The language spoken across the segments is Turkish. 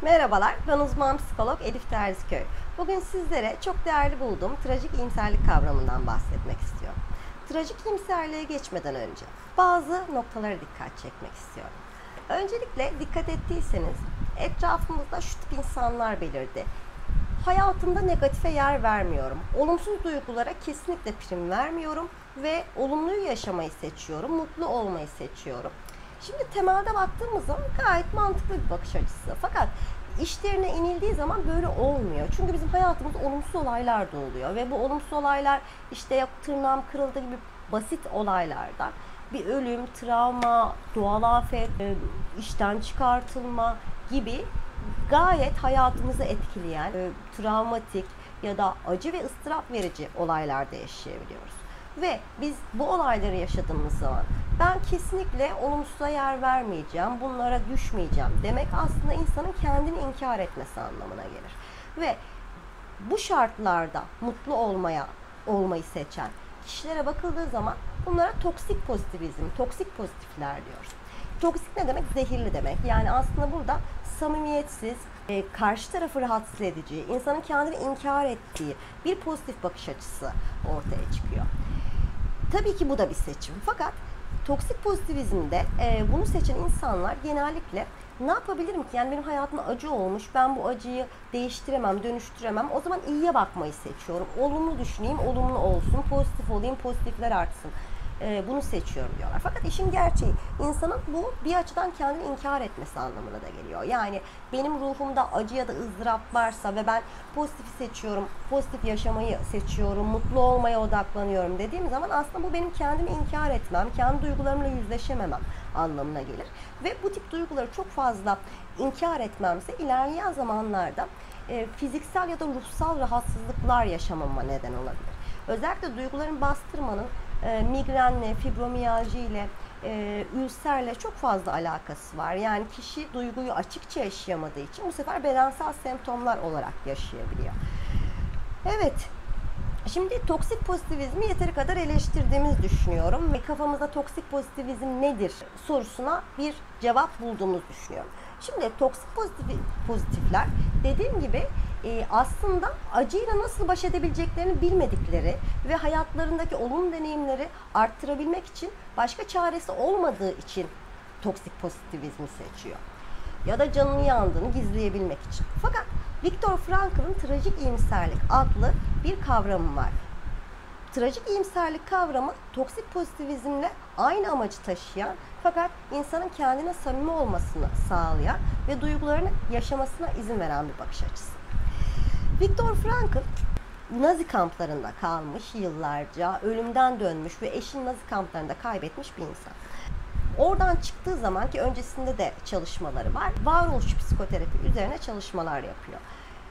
Merhabalar, ben uzman psikolog Elif Terziköy. Bugün sizlere çok değerli bulduğum trajik iyimserlik kavramından bahsetmek istiyorum. Trajik iyimserliğe geçmeden önce bazı noktalara dikkat çekmek istiyorum. Öncelikle dikkat ettiyseniz etrafımızda şu tip insanlar belirdi. Hayatımda negatife yer vermiyorum. Olumsuz duygulara kesinlikle prim vermiyorum ve olumluyu yaşamayı seçiyorum, mutlu olmayı seçiyorum. Şimdi temelde baktığımız zaman gayet mantıklı bir bakış açısı. Fakat işlerine inildiği zaman böyle olmuyor. Çünkü bizim hayatımızda olumsuz olaylar da oluyor. Ve bu olumsuz olaylar işte ya tırnağım kırıldı gibi basit olaylardan bir ölüm, travma, doğal afet, işten çıkartılma gibi gayet hayatımızı etkileyen, travmatik ya da acı ve ıstırap verici olaylarda yaşayabiliyoruz. Ve biz bu olayları yaşadığımız zaman ben kesinlikle olumsuza yer vermeyeceğim, bunlara düşmeyeceğim demek aslında insanın kendini inkar etmesi anlamına gelir. Ve bu şartlarda mutlu olmayı seçen kişilere bakıldığı zaman bunlara toksik pozitivizm, toksik pozitifler diyoruz. Toksik ne demek? Zehirli demek. Yani aslında burada samimiyetsiz, karşı tarafı rahatsız edici, insanın kendini inkar ettiği bir pozitif bakış açısı ortaya çıkıyor. Tabii ki bu da bir seçim. Fakat toksik pozitivizmde bunu seçen insanlar genellikle ne yapabilirim ki? Yani benim hayatımda acı olmuş, ben bu acıyı değiştiremem, dönüştüremem. O zaman iyiye bakmayı seçiyorum. Olumlu düşüneyim, olumlu olsun, pozitif olayım, pozitifler artsın. Bunu seçiyorum diyorlar. Fakat işin gerçeği insanın bu bir açıdan kendini inkar etmesi anlamına da geliyor. Yani benim ruhumda acı ya da ızdırap varsa ve ben pozitifi seçiyorum, pozitif yaşamayı seçiyorum, mutlu olmaya odaklanıyorum dediğim zaman aslında bu benim kendimi inkar etmem, kendi duygularımla yüzleşememem anlamına gelir. Ve bu tip duyguları çok fazla inkar etmemse ilerleyen zamanlarda fiziksel ya da ruhsal rahatsızlıklar yaşamama neden olabilir. Özellikle duyguların bastırmanın migrenle, fibromiyalji ile, ülserle çok fazla alakası var. Yani kişi duyguyu açıkça yaşayamadığı için bu sefer bedensel semptomlar olarak yaşayabiliyor. Evet, şimdi toksik pozitivizmi yeteri kadar eleştirdiğimizi düşünüyorum ve kafamızda toksik pozitivizm nedir sorusuna bir cevap bulduğumuzu düşünüyorum. Şimdi toksik pozitifler dediğim gibi aslında acıyla nasıl baş edebileceklerini bilmedikleri ve hayatlarındaki olumlu deneyimleri arttırabilmek için başka çaresi olmadığı için toksik pozitivizmi seçiyor. Ya da canını yandığını gizleyebilmek için. Fakat Viktor Frankl'ın trajik iyimserlik adlı bir kavramı var. Trajik iyimserlik kavramı toksik pozitivizmle aynı amacı taşıyan fakat insanın kendine samimi olmasını sağlayan ve duygularını yaşamasına izin veren bir bakış açısı. Viktor Frankl Nazi kamplarında kalmış yıllarca, ölümden dönmüş ve eşini Nazi kamplarında kaybetmiş bir insan. Oradan çıktığı zaman ki öncesinde de çalışmaları var, varoluşçu psikoterapi üzerine çalışmalar yapıyor.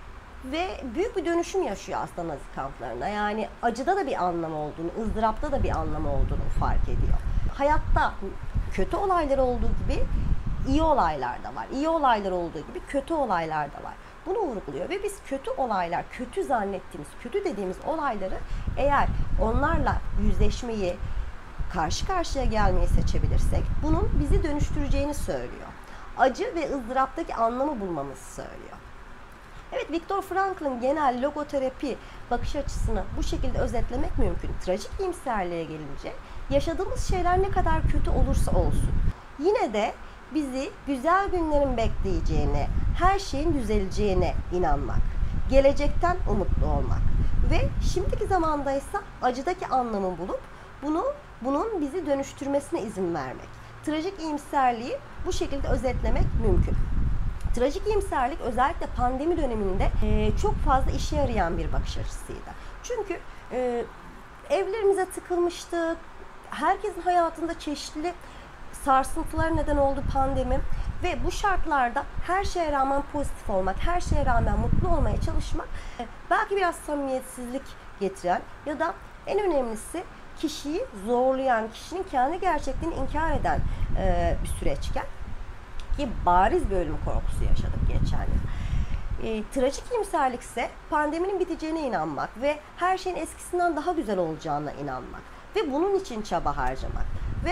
Ve büyük bir dönüşüm yaşıyor aslında Nazi kamplarında. Yani acıda da bir anlam olduğunu, ızdırapta da bir anlam olduğunu fark ediyor. Hayatta kötü olaylar olduğu gibi iyi olaylar da var. İyi olaylar olduğu gibi kötü olaylar da var. Bunu vurguluyor ve biz kötü olaylar, kötü zannettiğimiz, kötü dediğimiz olayları eğer onlarla yüzleşmeyi, karşı karşıya gelmeyi seçebilirsek bunun bizi dönüştüreceğini söylüyor. Acı ve ızdıraptaki anlamı bulmamızı söylüyor. Evet, Viktor Frankl'ın genel logoterapi bakış açısını bu şekilde özetlemek mümkün. Trajik iyimserliğe gelince yaşadığımız şeyler ne kadar kötü olursa olsun yine de bizi güzel günlerin bekleyeceğine, her şeyin düzeleceğine inanmak, gelecekten umutlu olmak ve şimdiki zamandaysa acıdaki anlamı bulup bunun bizi dönüştürmesine izin vermek. Trajik iyimserliği bu şekilde özetlemek mümkün. Trajik iyimserlik özellikle pandemi döneminde çok fazla işe yarayan bir bakış açısıydı. Çünkü evlerimize tıkılmıştık, herkesin hayatında çeşitli sarsıntılar neden oldu pandemi ve bu şartlarda her şeye rağmen pozitif olmak, her şeye rağmen mutlu olmaya çalışmak belki biraz samimiyetsizlik getiren ya da en önemlisi kişiyi zorlayan, kişinin kendi gerçekliğini inkar eden bir süreçken ki bariz bir ölüm korkusu yaşadık geçen yıl. Trajik iyimserlik ise pandeminin biteceğine inanmak ve her şeyin eskisinden daha güzel olacağına inanmak ve bunun için çaba harcamak ve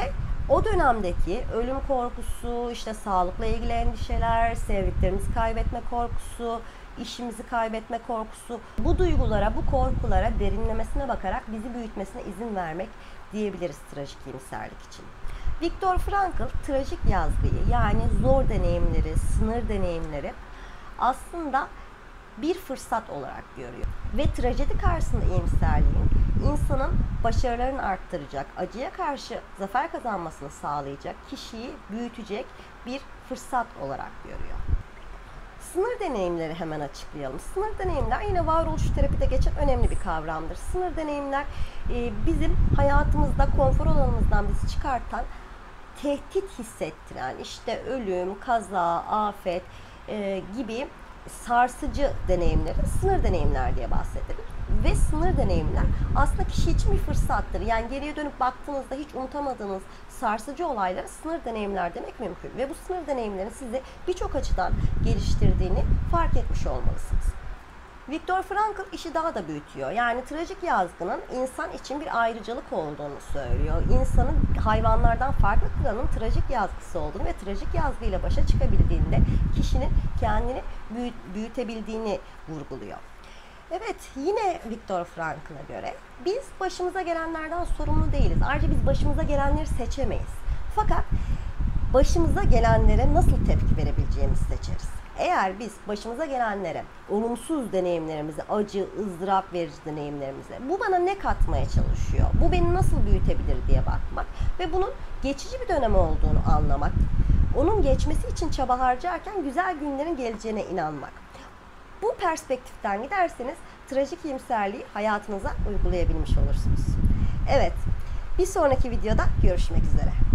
O dönemdeki ölüm korkusu, işte sağlıkla ilgili endişeler, sevdiklerimizi kaybetme korkusu, işimizi kaybetme korkusu, bu duygulara, bu korkulara derinlemesine bakarak bizi büyütmesine izin vermek diyebiliriz trajik iyimserlik için. Viktor Frankl trajik yazgıyı, yani zor deneyimleri, sınır deneyimleri aslında bir fırsat olarak görüyor. Ve trajedi karşısında iyimserliğin insanın başarılarını arttıracak, acıya karşı zafer kazanmasını sağlayacak, kişiyi büyütecek bir fırsat olarak görüyor. Sınır deneyimleri hemen açıklayalım. Sınır deneyimler yine varoluş terapide geçen önemli bir kavramdır. Sınır deneyimler bizim hayatımızda konfor alanımızdan bizi çıkartan, tehdit hissettiren, işte ölüm, kaza, afet gibi sarsıcı deneyimleri sınır deneyimler diye bahsedilir. Ve sınır deneyimler aslında kişi için bir fırsattır. Yani geriye dönüp baktığınızda hiç unutamadığınız sarsıcı olaylara sınır deneyimler demek mümkün. Ve bu sınır deneyimlerin sizi birçok açıdan geliştirdiğini fark etmiş olmalısınız. Viktor Frankl işi daha da büyütüyor. Yani trajik yazgının insan için bir ayrıcalık olduğunu söylüyor. İnsanın hayvanlardan farklı kılanın trajik yazgısı olduğunu ve trajik yazgıyla başa çıkabildiğinde kişinin kendini büyütebildiğini vurguluyor. Evet, yine Viktor Frankl'a göre biz başımıza gelenlerden sorumlu değiliz. Ayrıca biz başımıza gelenleri seçemeyiz. Fakat başımıza gelenlere nasıl tepki verebileceğimizi seçeriz. Eğer biz başımıza gelenlere, olumsuz deneyimlerimize, acı, ızdırap verici deneyimlerimize, bu bana ne katmaya çalışıyor, bu beni nasıl büyütebilir diye bakmak ve bunun geçici bir dönem olduğunu anlamak, onun geçmesi için çaba harcarken güzel günlerin geleceğine inanmak. Bu perspektiften giderseniz trajik iyimserliği hayatınıza uygulayabilmiş olursunuz. Evet, bir sonraki videoda görüşmek üzere.